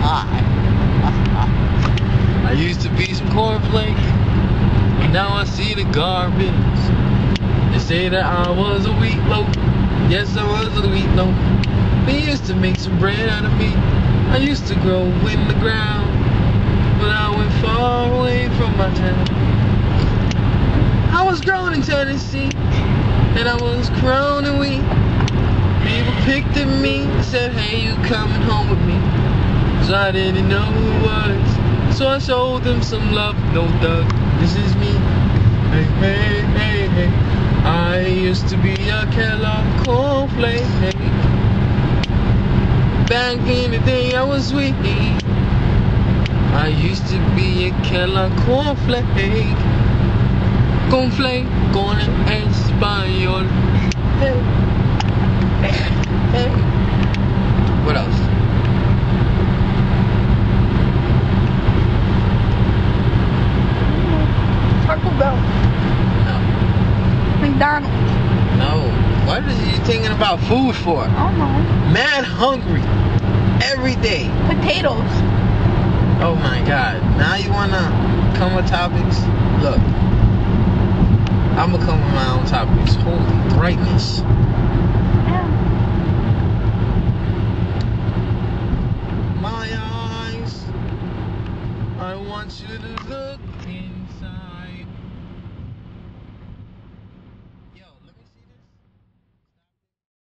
I used to be some cornflake, but now I see the garbage. They say that I was a wheat loaf. Yes, I was a wheat loaf. They used to make some bread out of me. I used to grow in the ground, but I went far away from my town. I was grown in Tennessee, and I was crowning wheat. People picked at me and said, hey, you coming home with me? So I didn't know who it was, so I showed them some love. No, Doug, this is me. Hey, hey, hey, hey. I used to be a Kellogg cornflake. Back in the day I was sweet. I used to be a Kellogg cornflake. Cornflake con español. Hey, hey, hey. What else? Taco Bell. No. McDonald's. No. What are you thinking about food for? I don't know. Mad hungry. Every day. Potatoes. Oh my God. Now you wanna come with topics? Look. I'm gonna come with my own topics. Holy brightness. Yeah. My eyes. I want you to look.